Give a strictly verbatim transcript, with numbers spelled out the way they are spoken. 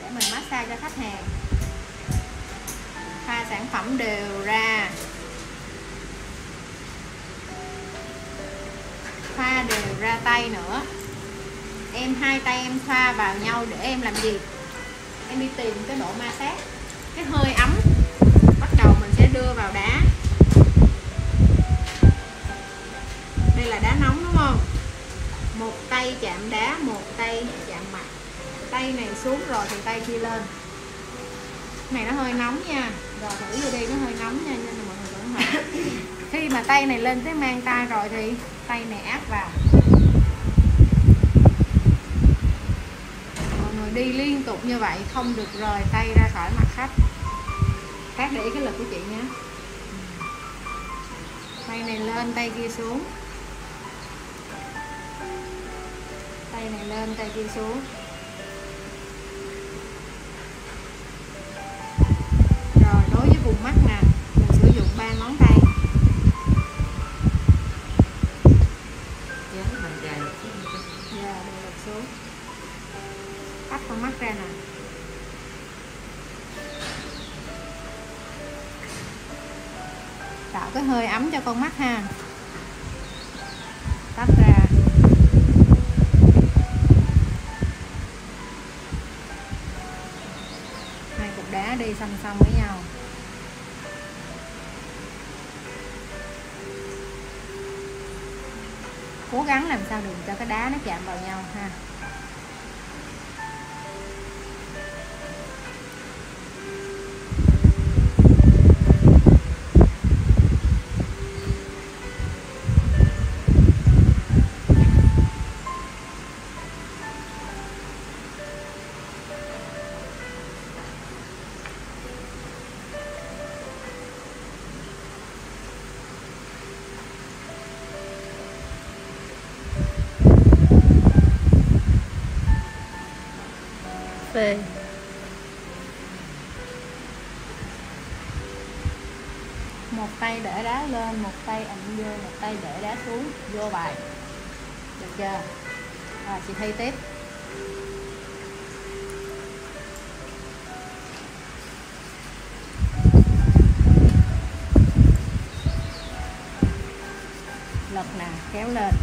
để mình massage cho khách hàng. Pha sản phẩm đều ra, pha đều ra tay nữa. Em hai tay em pha vào nhau để em làm gì? Em đi tìm cái độ ma sát, cái hơi ấm. Bắt đầu mình sẽ đưa vào đá. Đây là đá nóng đúng không? Một tay chạm đá, một tay chạm mặt. Tay này xuống rồi thì tay kia lên. Cái này nó hơi nóng nha. Rồi thử vô đi, nó hơi nóng nha, nên là mọi người cẩn thận. Khi mà tay này lên tới mang tay rồi thì tay này áp vào. Mọi người đi liên tục như vậy, không được rời tay ra khỏi mặt khách. Các để ý cái lực của chị nhé. Tay này lên, tay kia xuống. Tay này lên, tay kia xuống. Rồi đối với vùng mắt nè, mình sử dụng ba ngón tay. Dạ, mình lật xuống. Tách con mắt ra nè. Tạo cái hơi ấm cho con mắt ha. Tách ra. Hai cục đá đi song song với nhau. Cố gắng làm sao đừng cho cái đá nó chạm vào nhau ha. Phê. Một tay để đá lên, một tay ậm vô, một tay để đá xuống, vô bài. Được chưa? Rồi chị thi tiếp. Lật nè, kéo lên.